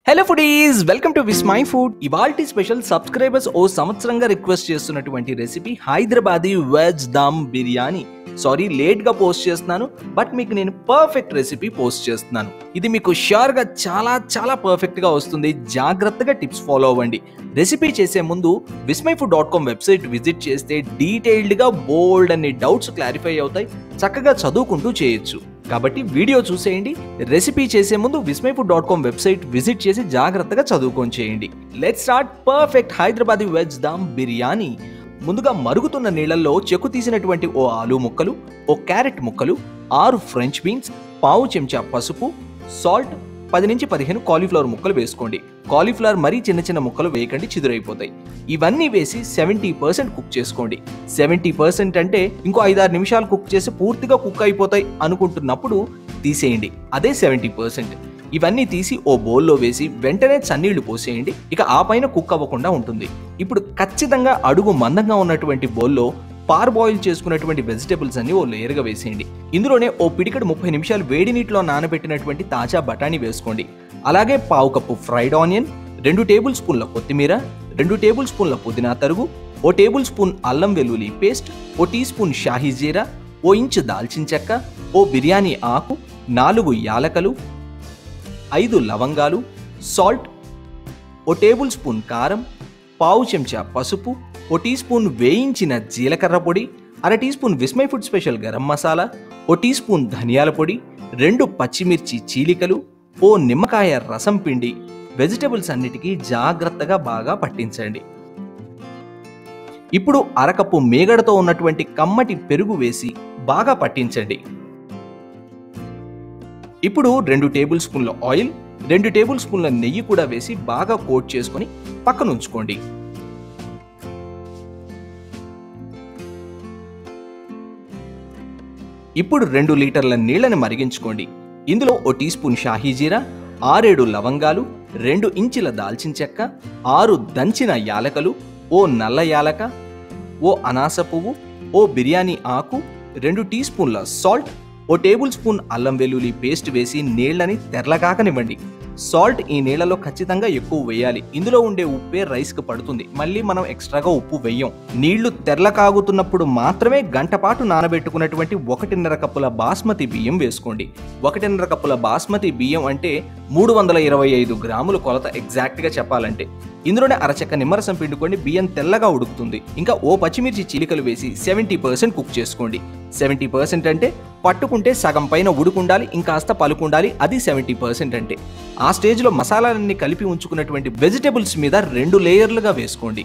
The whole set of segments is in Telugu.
Hello foodies, welcome to Vismai food. ఇవాల్టి స్పెషల్ సబ్స్క్రైబర్స్ ఓ సంవత్సరంగా రిక్వెస్ట్ చేస్తున్నటువంటి recipe Hyderabadi veg dum biryani. Sorry late గా పోస్ట్ చేస్తున్నాను, బట్ మీకు నేను పర్ఫెక్ట్ రెసిపీ పోస్ట్ చేస్తున్నాను. ఇది మీకు షూర్ గా చాలా పర్ఫెక్ట్ గా వస్తుంది. జాగ్రత్తగా టిప్స్ ఫాలో అవ్వండి. రెసిపీ చేసే ముందు vismyfood.com వెబ్సైట్ విజిట్ చేస్తే డీటెయిల్డ్ గా బోల్డ్ అన్ని డౌట్స్ క్లారిఫై అవుతాయి. చక్కగా చదువుకుంటూ చేయొచ్చు. కాబట్టి వీడియో చూసేయండి. రెసిపీ చేసే ముందు vismyfood.com వెబ్సైట్ విజిట్ చేసి జాగ్రత్తగా చదువుకొని చేయండి. Let's start perfect Hyderabadi veg dum biryani. ముందుగా మరుగుతున్న నీళ్లలో చెక్కు తీసినటువంటి ఓ ఆలు ముక్కలు, ఓ క్యారెట్ ముక్కలు, 6 ఫ్రెంచ్ బీన్స్, పావు చెంచా పసుపు, సాల్ట్, 10 నుంచి 15 కాలీఫ్లవర్ ముక్కలు వేసుకోండి. కాలీఫ్లవర్ మరీ చిన్న ముక్కలు వేయకండి, చిదురైపోతాయి. ఇవన్నీ వేసి 70% కుక్ చేసుకోండి. 70% అంటే ఇంకో 5-6 నిమిషాలు కుక్ చేసి పూర్తిగా కుక్ అయిపోతాయి అనుకుంటున్నప్పుడు తీసేయండి. అదే 70%. ఇవన్నీ తీసి ఓ బౌల్లో వేసి వెంటనే చన్నీళ్లు పోసేయండి. ఇక ఆ పైన కుక్ అవ్వకుండా ఉంటుంది. ఇప్పుడు ఖచ్చితంగా అడుగు మందంగా ఉన్నటువంటి బౌల్లో పార్ బాయిల్ చేసుకున్నటువంటి వెజిటేబుల్స్ అన్ని ఓ లేయర్గా వేసేయండి. ఇందులోనే ఓ పిడికెడు 30 నిమిషాలు వేడి నీటిలో నానబెట్టినటువంటి తాజా బఠానీ వేసుకోండి. అలాగే పావు కప్పు ఫ్రైడ్ ఆనియన్, 2 టేబుల్ స్పూన్ల కొత్తిమీర, 2 టేబుల్ స్పూన్ల పుదీనా తరుగు, ఓ టేబుల్ స్పూన్ అల్లం వెల్లుల్లి పేస్ట్, ఓ టీ స్పూన్ షాహీ జీరా, ఓ ఇంచు దాల్చిన చెక్క, ఓ బిర్యానీ ఆకు, 4 యాలకలు, 5 లవంగాలు, సాల్ట్, ఓ టేబుల్ స్పూన్ కారం, పావు చెంచా పసుపు, ఓ టీ స్పూన్ వేయించిన జీలకర్ర పొడి, అర teaspoon Vismai food special garam masala, ఓ టీ స్పూన్ ధనియాల పొడి, 2 పచ్చిమిర్చి చీలికలు, ఓ నిమ్మకాయ రసం పిండి వెజిటబుల్స్ అన్నిటికీ జాగ్రత్తగా బాగా పట్టించండి. ఇప్పుడు అరకప్పు మేగడతో ఉన్నటువంటి కమ్మటి పెరుగు వేసి బాగా పట్టించండి. ఇప్పుడు 2 టేబుల్ స్పూన్ల ఆయిల్, 2 టేబుల్ స్పూన్ల నెయ్యి కూడా వేసి బాగా కోట్ చేసుకొని పక్కన ఉంచుకోండి. ఇప్పుడు 2 లీటర్ల నీళ్లను మరిగించుకోండి. ఇందులో ఓ టీ స్పూన్ షాహీ జీరా, 6-7 లవంగాలు, 2 ఇంచుల దాల్చిన చెక్క, 6 దంచిన యాలకలు, ఓ నల్ల యాలక, ఓ అనాస పువ్వు, ఓ బిర్యానీ ఆకు, 2 టీ స్పూన్ల సాల్ట్, ఓ టేబుల్ స్పూన్ అల్లం వెల్లుల్లి పేస్ట్ వేసి నీళ్లని తెరలకాకనివ్వండి. సాల్ట్ ఈ నీళ్లలో ఖచ్చితంగా ఎక్కువ వేయాలి. ఇందులో ఉండే ఉప్పే రైస్కి పడుతుంది. మళ్ళీ మనం ఎక్స్ట్రాగా ఉప్పు వేయం. నీళ్లు తెరలకాగుతున్నప్పుడు మాత్రమే గంట పాటు నానబెట్టుకున్నటువంటి 1.5 కప్పుల బాస్మతి బియ్యం వేసుకోండి. 1.5 కప్పుల బాస్మతి బియ్యం అంటే 325 గ్రాముల కొలత ఎగ్జాక్ట్గా చెప్పాలంటే. ఇందులోనే అరచెక్క నిమ్మరసం పిండుకోండి. బియ్యం తెల్లగా ఉడుకుతుంది. ఇంకా ఓ పచ్చిమిర్చి చీలికలు వేసి 70% కుక్ చేసుకోండి. 70% అంటే పట్టుకుంటే సగం పైన ఉడుకుండాలి, ఇంకాస్త పలుకుండాలి. అది 70% అంటే. ఆ స్టేజ్లో మసాలాలన్నీ కలిపి ఉంచుకున్నటువంటి వెజిటేబుల్స్ మీద 2 లేయర్లుగా వేసుకోండి.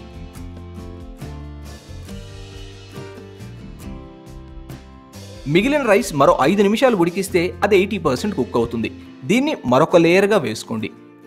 మిగిలిన రైస్ మరో 5 నిమిషాలు ఉడికిస్తే అది 80% కుక్ అవుతుంది. దీన్ని మరొక లేయర్గా వేసుకోండి.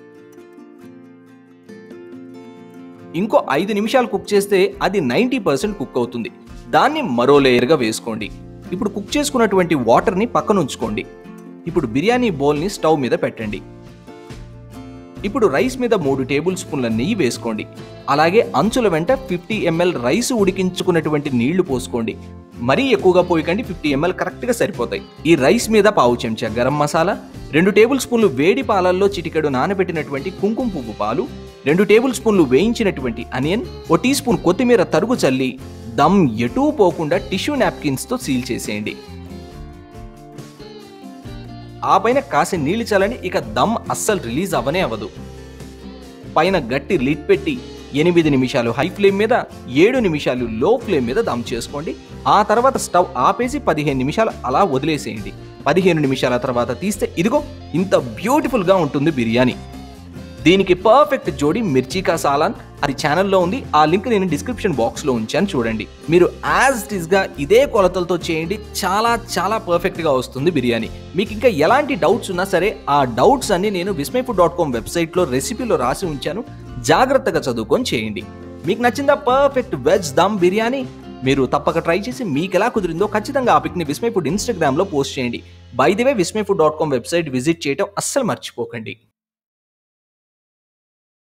ఇంకో 5 నిమిషాలు కుక్ చేస్తే అది 90% కుక్ అవుతుంది. దాన్ని మరో లేయర్గా వేసుకోండి. ఇప్పుడు కుక్ చేసుకున్నటువంటి వాటర్ని పక్కన ఉంచుకోండి. ఇప్పుడు బిర్యానీ బౌల్ని స్టవ్ మీద పెట్టండి. ఇప్పుడు రైస్ మీద 3 టేబుల్ స్పూన్ల నెయ్యి వేసుకోండి. అలాగే అంచుల వెంట 50 ml రైస్ ఉడికించుకున్నటువంటి నీళ్లు పోసుకోండి. మరీ ఎక్కువగా పోయకండి, 50 ml కరెక్ట్గా సరిపోతాయి. ఈ రైస్ మీద పావు చెంచా గరం మసాలా, 2 టేబుల్ స్పూన్లు వేడి పాలల్లో చిటికెడు నానబెట్టినటువంటి కుంకుమ పువ్వు పాలు, 2 టేబుల్ స్పూన్లు వేయించినటువంటి అనియన్, ఓ టీ స్పూన్ కొత్తిమీర తరుగు చల్లి దమ్ ఎటూ పోకుండా టిష్యూ నాప్కిన్స్తో సీల్ చేసేయండి. ఆ పైన కాసి నీళ్లు చల్లండి. ఇక దమ్ అస్సలు రిలీజ్ అవ్వనే అవ్వదు. పైన గట్టి లిడ్ పెట్టి 8 నిమిషాలు హై ఫ్లేమ్ మీద, 7 నిమిషాలు లో ఫ్లేమ్ మీద దమ్ చేసుకోండి. ఆ తర్వాత స్టవ్ ఆపేసి 15 నిమిషాలు అలా వదిలేసేయండి. 15 నిమిషాల తర్వాత తీస్తే ఇదిగో ఇంత బ్యూటిఫుల్గా ఉంటుంది బిర్యానీ. దీనికి పర్ఫెక్ట్ జోడి మిర్చి కా సాలాన్, అది ఛానల్లో ఉంది. ఆ లింక్ నేను డిస్క్రిప్షన్ బాక్స్లో ఉంచాను, చూడండి. మీరు యాజ్ ఇట్ ఈస్గా ఇదే కొలతలతో చేయండి. చాలా పర్ఫెక్ట్గా వస్తుంది బిర్యానీ. మీకు ఇంకా ఎలాంటి డౌట్స్ ఉన్నా సరే ఆ డౌట్స్ అన్ని నేను vismyfood.com వెబ్సైట్లో రెసిపీలో రాసి ఉంచాను. జాగ్రత్తగా చదువుకొని చేయండి. మీకు నచ్చిందా పర్ఫెక్ట్ వెజ్ దమ్ బిర్యానీ? మీరు తప్పక ట్రై చేసి మీకు ఎలా కుదిరిందో ఖచ్చితంగా ఆ పిక్ని విస్మై ఫుడ్ ఇన్స్టాగ్రామ్లో పోస్ట్ చేయండి. By the way vismyfood.com website visit చేయడం అస్సలు మర్చిపోకండి.